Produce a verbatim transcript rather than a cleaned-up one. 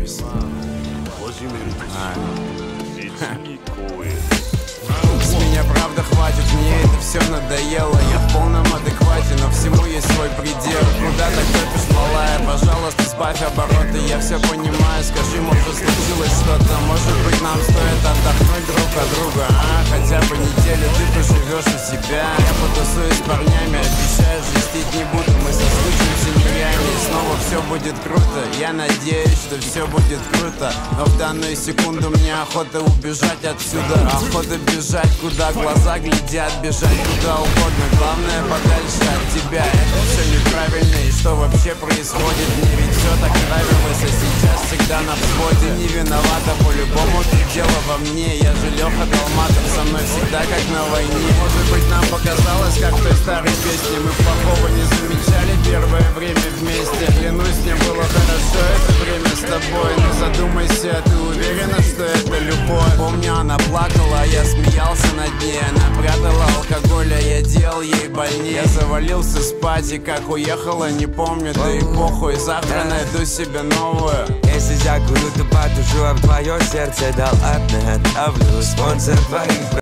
написано. А. С меня правда хватит, мне это все надоело. Я в полном адеквате, но всему есть свой предел. Куда так топишь, малая? Пожалуйста, сбавь обороты, я все понимаю. Скажи, может случилось что-то? Может быть, нам стоит отдохнуть друг от друга, а? Хотя бы неделю ты поживешь у себя. Я потусуюсь с парнями, обещаю, жестить не буду. Мы соскучимся нереально, и снова все будет круто. Я надеюсь, что все будет круто, но в данную секунду мне охота убежать отсюда. Охота бежать, куда глаза глядят, бежать куда угодно. Главное, подальше от тебя. Это все неправильно, и что вообще происходит? Мне ведь все так нравилось, а сейчас всегда на взводе. Не виновата, по-любому ты дело во мне. Я же Леха Долматов, со мной всегда как на войне. Может быть, нам показалось, как в той старой песне. Мы плохого не замечали первое время вместе. Клянусь, мне было хорошо это время с тобой. Но задумайся, ты уверена, что это любовь? Помню, она плакала, а я смеялся над ней. Она прятала алкоголь, а я делал ей больнее. Я завалился спать, и как уехала, не помню. Да и похуй, завтра найду себе новую. Если закурю, то потушу, а в твое сердце дал ответ. Отравлю спонсор твоих